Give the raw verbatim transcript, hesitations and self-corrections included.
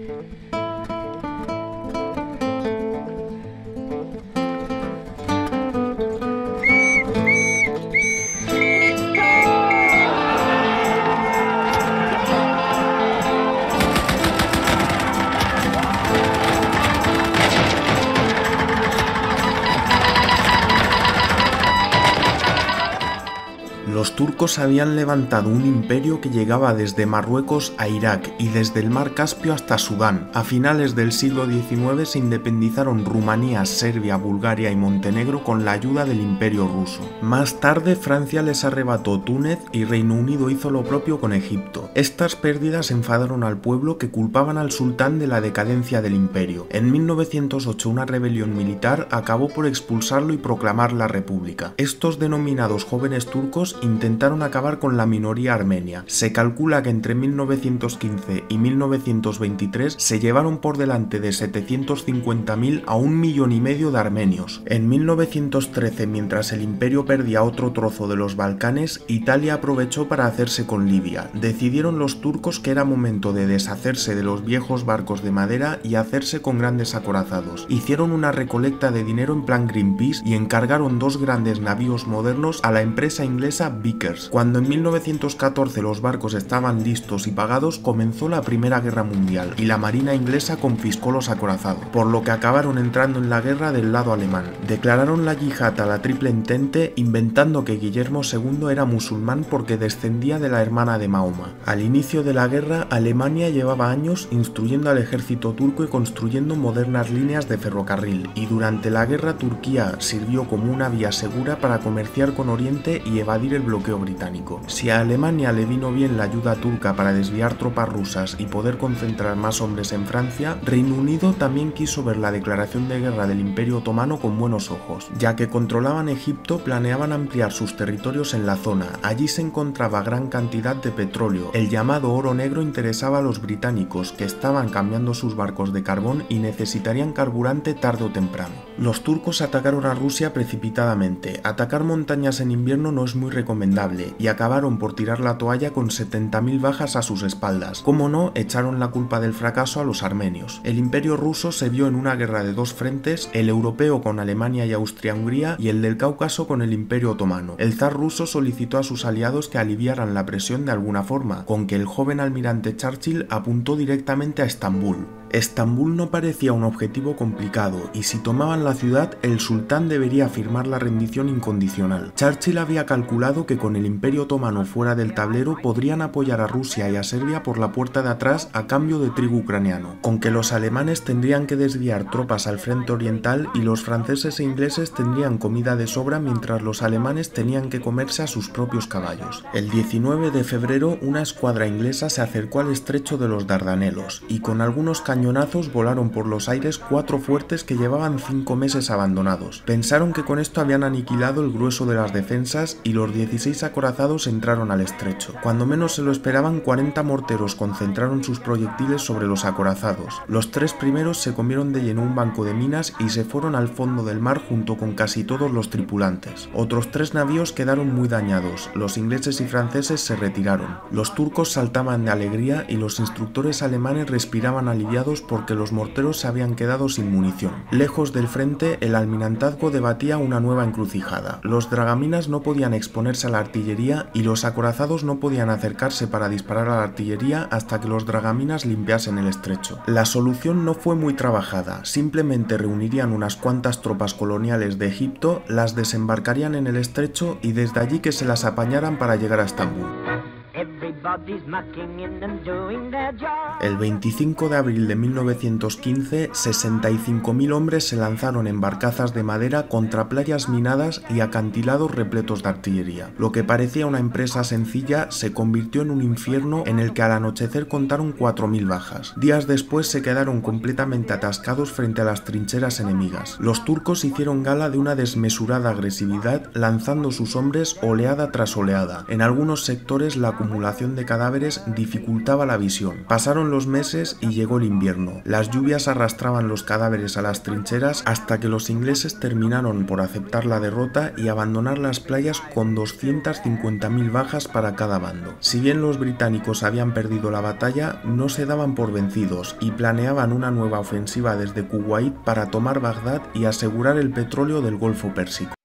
Los turcos habían levantado un imperio que llegaba desde Marruecos a Irak y desde el mar Caspio hasta Sudán. A finales del siglo diecinueve se independizaron Rumanía, Serbia, Bulgaria y Montenegro con la ayuda del Imperio ruso. Más tarde Francia les arrebató Túnez y Reino Unido hizo lo propio con Egipto. Estas pérdidas enfadaron al pueblo, que culpaban al sultán de la decadencia del imperio. En mil novecientos ocho una rebelión militar acabó por expulsarlo y proclamar la república. Estos denominados jóvenes turcos intentaron acabar con la minoría armenia. Se calcula que entre mil novecientos quince y mil novecientos veintitrés se llevaron por delante de setecientos cincuenta mil a un millón y medio de armenios. En mil novecientos trece, mientras el imperio perdía otro trozo de los Balcanes, Italia aprovechó para hacerse con Libia. Decidieron los turcos que era momento de deshacerse de los viejos barcos de madera y hacerse con grandes acorazados. Hicieron una recolecta de dinero en plan Greenpeace y encargaron dos grandes navíos modernos a la empresa inglesa Vickers. Cuando en mil novecientos catorce los barcos estaban listos y pagados, comenzó la Primera Guerra Mundial y la marina inglesa confiscó los acorazados, por lo que acabaron entrando en la guerra del lado alemán. Declararon la yihad a la Triple Entente, inventando que Guillermo segundo era musulmán porque descendía de la hermana de Mahoma. Al inicio de la guerra, Alemania llevaba años instruyendo al ejército turco y construyendo modernas líneas de ferrocarril, y durante la guerra Turquía sirvió como una vía segura para comerciar con Oriente y evadir el bloqueo británico. Si a Alemania le vino bien la ayuda turca para desviar tropas rusas y poder concentrar más hombres en Francia, Reino Unido también quiso ver la declaración de guerra del Imperio Otomano con buenos ojos. Ya que controlaban Egipto, planeaban ampliar sus territorios en la zona. Allí se encontraba gran cantidad de petróleo. El llamado oro negro interesaba a los británicos, que estaban cambiando sus barcos de carbón y necesitarían carburante tarde o temprano. Los turcos atacaron a Rusia precipitadamente. Atacar montañas en invierno no es muy recomendable, y acabaron por tirar la toalla con setenta mil bajas a sus espaldas. Como no, echaron la culpa del fracaso a los armenios. El imperio ruso se vio en una guerra de dos frentes, el europeo con Alemania y Austria-Hungría y el del Cáucaso con el Imperio Otomano. El zar ruso solicitó a sus aliados que aliviaran la presión de alguna forma, con que el joven almirante Churchill apuntó directamente a Estambul. Estambul no parecía un objetivo complicado, y si tomaban la ciudad, el sultán debería firmar la rendición incondicional. Churchill había calculado que con el Imperio Otomano fuera del tablero podrían apoyar a Rusia y a Serbia por la puerta de atrás a cambio de trigo ucraniano, con que los alemanes tendrían que desviar tropas al frente oriental y los franceses e ingleses tendrían comida de sobra mientras los alemanes tenían que comerse a sus propios caballos. El diecinueve de febrero una escuadra inglesa se acercó al estrecho de los Dardanelos, y con algunos cañones cañonazos volaron por los aires cuatro fuertes que llevaban cinco meses abandonados. Pensaron que con esto habían aniquilado el grueso de las defensas y los dieciséis acorazados entraron al estrecho. Cuando menos se lo esperaban, cuarenta morteros concentraron sus proyectiles sobre los acorazados. Los tres primeros se comieron de lleno un banco de minas y se fueron al fondo del mar junto con casi todos los tripulantes. Otros tres navíos quedaron muy dañados. Los ingleses y franceses se retiraron. Los turcos saltaban de alegría y los instructores alemanes respiraban aliviados porque los morteros se habían quedado sin munición. Lejos del frente, el almirantazgo debatía una nueva encrucijada. Los dragaminas no podían exponerse a la artillería y los acorazados no podían acercarse para disparar a la artillería hasta que los dragaminas limpiasen el estrecho. La solución no fue muy trabajada, simplemente reunirían unas cuantas tropas coloniales de Egipto, las desembarcarían en el estrecho y desde allí que se las apañaran para llegar a Estambul. El veinticinco de abril de mil novecientos quince, sesenta y cinco mil hombres se lanzaron en barcazas de madera contra playas minadas y acantilados repletos de artillería. Lo que parecía una empresa sencilla se convirtió en un infierno en el que al anochecer contaron cuatro mil bajas. Días después se quedaron completamente atascados frente a las trincheras enemigas. Los turcos hicieron gala de una desmesurada agresividad, lanzando sus hombres oleada tras oleada. En algunos sectores la acumulación acumulación de cadáveres dificultaba la visión. Pasaron los meses y llegó el invierno. Las lluvias arrastraban los cadáveres a las trincheras hasta que los ingleses terminaron por aceptar la derrota y abandonar las playas con doscientas cincuenta mil bajas para cada bando. Si bien los británicos habían perdido la batalla, no se daban por vencidos y planeaban una nueva ofensiva desde Kuwait para tomar Bagdad y asegurar el petróleo del Golfo Pérsico.